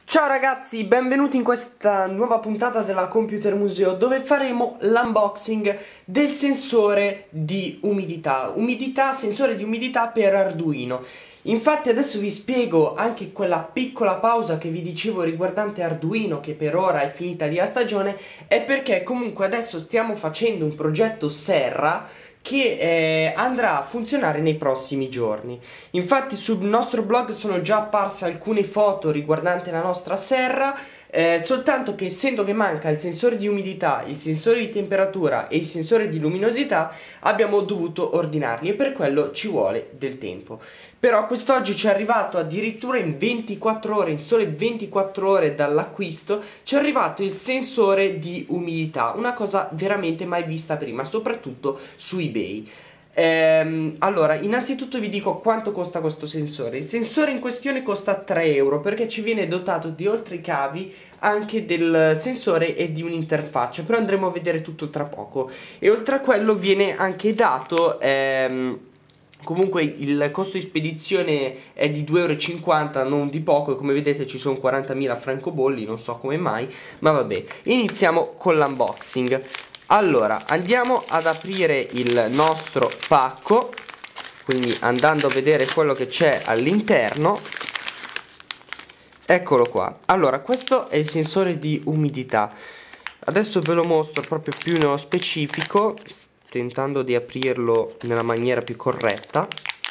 Ciao ragazzi, benvenuti in questa nuova puntata della Computer Museo, dove faremo l'unboxing del sensore di umidità, sensore di umidità per Arduino. Infatti adesso vi spiego anche quella piccola pausa che vi dicevo riguardante Arduino, che per ora è finita lì la stagione, è perché comunque adesso stiamo facendo un progetto Serra che andrà a funzionare nei prossimi giorni. Infatti sul nostro blog sono già apparse alcune foto riguardanti la nostra serra, soltanto che essendo che manca il sensore di umidità, il sensore di temperatura e il sensore di luminosità, abbiamo dovuto ordinarli e per quello ci vuole del tempo. Però quest'oggi ci è arrivato addirittura in 24 ore, in sole 24 ore dall'acquisto, ci è arrivato il sensore di umidità, una cosa veramente mai vista prima, soprattutto su eBay. Allora, innanzitutto vi dico quanto costa questo sensore. Il sensore in questione costa 3 euro perché ci viene dotato di, oltre i cavi, anche del sensore e di un'interfaccia, però andremo a vedere tutto tra poco. E oltre a quello viene anche dato comunque il costo di spedizione è di 2,50 euro, non di poco, e come vedete ci sono 40.000 francobolli, non so come mai, ma vabbè. Iniziamo con l'unboxing. Allora, andiamo ad aprire il nostro pacco, quindi andando a vedere quello che c'è all'interno. Eccolo qua. Allora, questo è il sensore di umidità. Adesso ve lo mostro proprio più nello specifico, tentando di aprirlo nella maniera più corretta.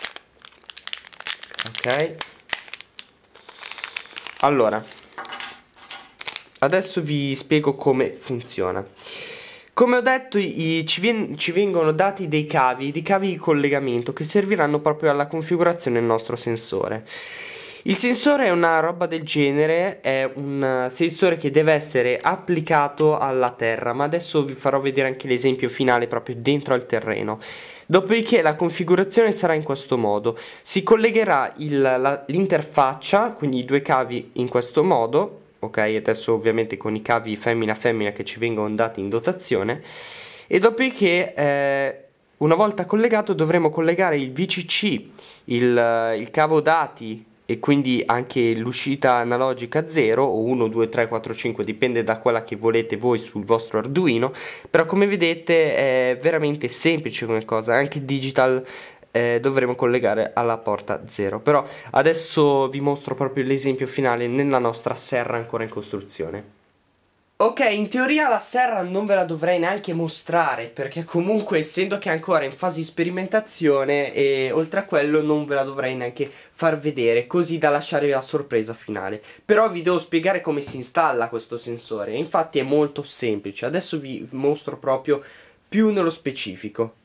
Ok. Allora, adesso vi spiego come funziona. Come ho detto, ci vengono dati dei cavi di collegamento che serviranno proprio alla configurazione del nostro sensore. Il sensore è una roba del genere, è un sensore che deve essere applicato alla terra, ma adesso vi farò vedere anche l'esempio finale proprio dentro al terreno. Dopodiché la configurazione sarà in questo modo: si collegherà l'interfaccia, quindi i due cavi in questo modo. Ok, adesso ovviamente con i cavi femmina che ci vengono dati in dotazione, e dopodiché una volta collegato dovremo collegare il VCC, il cavo dati e quindi anche l'uscita analogica 0 o 1, 2, 3, 4, 5, dipende da quella che volete voi sul vostro Arduino. Però come vedete è veramente semplice come cosa, anche digital dovremo collegare alla porta 0. Però adesso vi mostro proprio l'esempio finale nella nostra serra ancora in costruzione. Ok, in teoria la serra non ve la dovrei neanche mostrare, perché comunque essendo che è ancora in fase di sperimentazione, e oltre a quello non ve la dovrei neanche far vedere, così da lasciarvi la sorpresa finale. Però vi devo spiegare come si installa questo sensore, infatti è molto semplice. Adesso vi mostro proprio più nello specifico.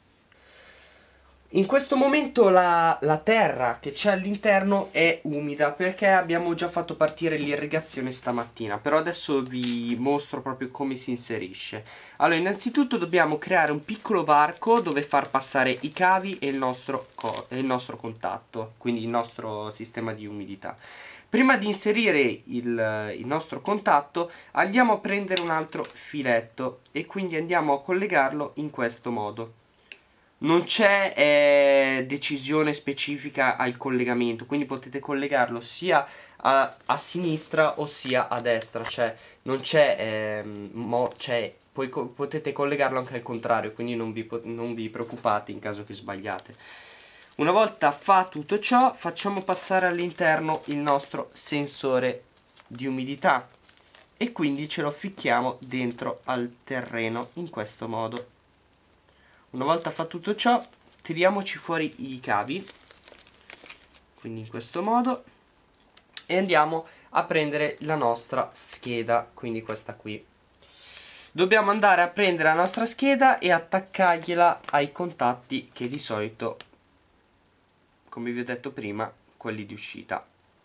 In questo momento la terra che c'è all'interno è umida perché abbiamo già fatto partire l'irrigazione stamattina, però adesso vi mostro proprio come si inserisce. Allora, innanzitutto dobbiamo creare un piccolo varco dove far passare i cavi e il nostro contatto, quindi il nostro sistema di umidità. Prima di inserire il nostro contatto andiamo a prendere un altro filetto e quindi andiamo a collegarlo in questo modo. Non c'è decisione specifica al collegamento, quindi potete collegarlo sia a sinistra o sia a destra, cioè non c'è, poi potete collegarlo anche al contrario, quindi non vi preoccupate in caso che sbagliate. Una volta fa tutto ciò, facciamo passare all'interno il nostro sensore di umidità e quindi ce lo ficchiamo dentro al terreno in questo modo. Una volta fatto tutto ciò, tiriamoci fuori i cavi, quindi in questo modo, e andiamo a prendere la nostra scheda, quindi questa qui. Dobbiamo andare a prendere la nostra scheda e attaccargliela ai contatti che di solito, come vi ho detto prima, quelli di uscita.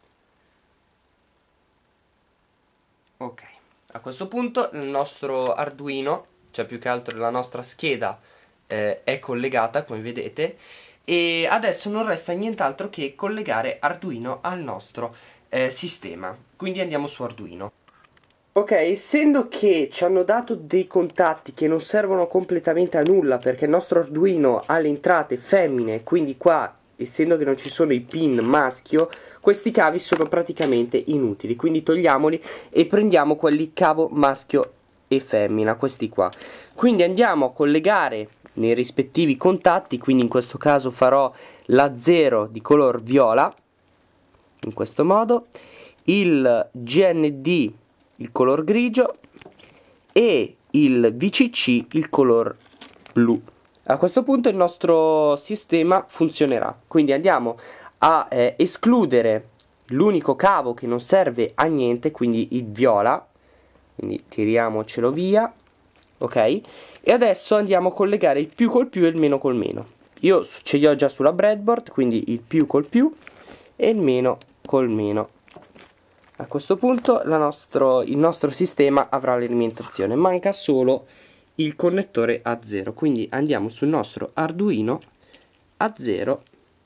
Ok, a questo punto il nostro Arduino, cioè più che altro la nostra scheda, è collegata come vedete, e adesso non resta nient'altro che collegare Arduino al nostro sistema. Quindi andiamo su Arduino. Ok, essendo che ci hanno dato dei contatti che non servono completamente a nulla perché il nostro Arduino ha le entrate femmine, quindi qua essendo che non ci sono i pin maschio, questi cavi sono praticamente inutili, quindi togliamoli e prendiamo quelli cavo maschio e femmina, questi qua. Quindi andiamo a collegare nei rispettivi contatti, quindi in questo caso farò la 0 di color viola, in questo modo, il GND il color grigio e il VCC il color blu. A questo punto il nostro sistema funzionerà, quindi andiamo a escludere l'unico cavo che non serve a niente, quindi il viola, quindi tiriamocelo via, ok? E adesso andiamo a collegare il più col più e il meno col meno. Io ce li ho già sulla breadboard, quindi il più col più e il meno col meno. A questo punto il nostro sistema avrà l'alimentazione, manca solo il connettore A0, quindi andiamo sul nostro Arduino A0.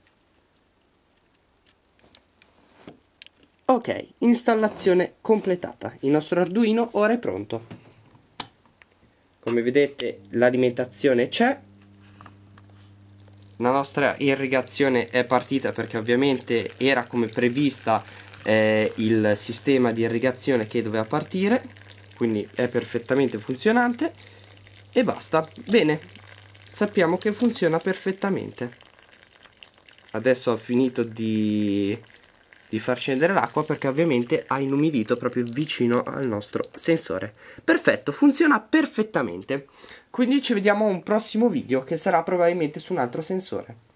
Ok, installazione completata, il nostro Arduino ora è pronto. Come vedete l'alimentazione c'è, la nostra irrigazione è partita perché ovviamente era come prevista il sistema di irrigazione che doveva partire, quindi è perfettamente funzionante e basta. Bene, sappiamo che funziona perfettamente. Adesso ho finito di far scendere l'acqua perché ovviamente ha inumidito proprio vicino al nostro sensore. Perfetto, funziona perfettamente. Quindi ci vediamo a un prossimo video che sarà probabilmente su un altro sensore.